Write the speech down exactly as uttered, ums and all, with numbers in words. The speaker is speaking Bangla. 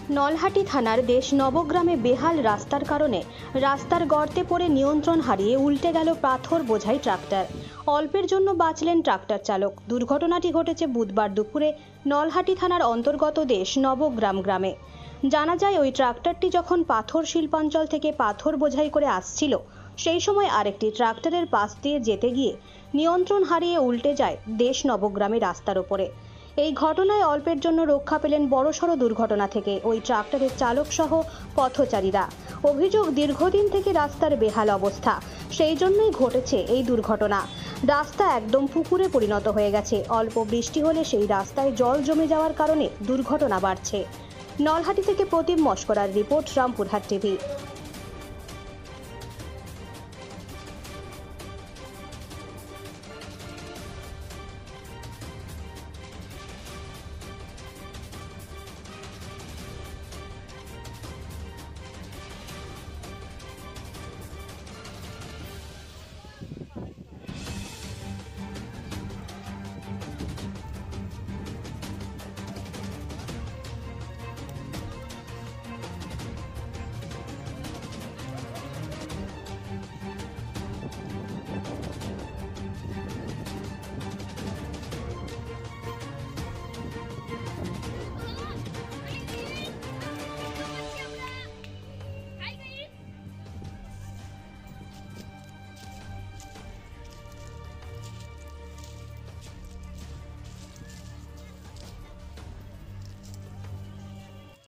নলহাটি থানার দেশ নবগ্রামে বেহাল রাস্তার কারণে রাস্তার গর্তে পড়ে নিয়ন্ত্রণ হারিয়ে উল্টে গেল পাথর বোঝাই ট্রাক্টর। অল্পের জন্য বাঁচলেন ট্রাক্টর চালক। দুর্ঘটনাটি ঘটেছে বুধবার দুপুরে নলহাটি থানার অন্তর্গত দেশ নবগ্রাম গ্রামে। জানা যায়, ওই ট্রাক্টরটি যখন পাথর শিল্পাঞ্চল থেকে পাথর বোঝাই করে আসছিল, সেই সময় আরেকটি ট্রাক্টরের পাশ দিয়ে যেতে গিয়ে নিয়ন্ত্রণ হারিয়ে উল্টে যায় দেশ নবগ্রামে রাস্তার ওপরে। এই ঘটনায় অল্পের জন্য রক্ষা পেলেন বড়সড় দুর্ঘটনা থেকে ওই ট্রাক্টরের চালক সহ পথচারীরা। অভিযোগ, দীর্ঘদিন থেকে রাস্তার বেহাল অবস্থা, সেই জন্যই ঘটেছে এই দুর্ঘটনা। রাস্তা একদম পুকুরে পরিণত হয়ে গেছে। অল্প বৃষ্টি হলে সেই রাস্তায় জল জমে যাওয়ার কারণে দুর্ঘটনা বাড়ছে। নলহাটি থেকে প্রতিম মস্করার রিপোর্ট, রামপুরহাট টিভি।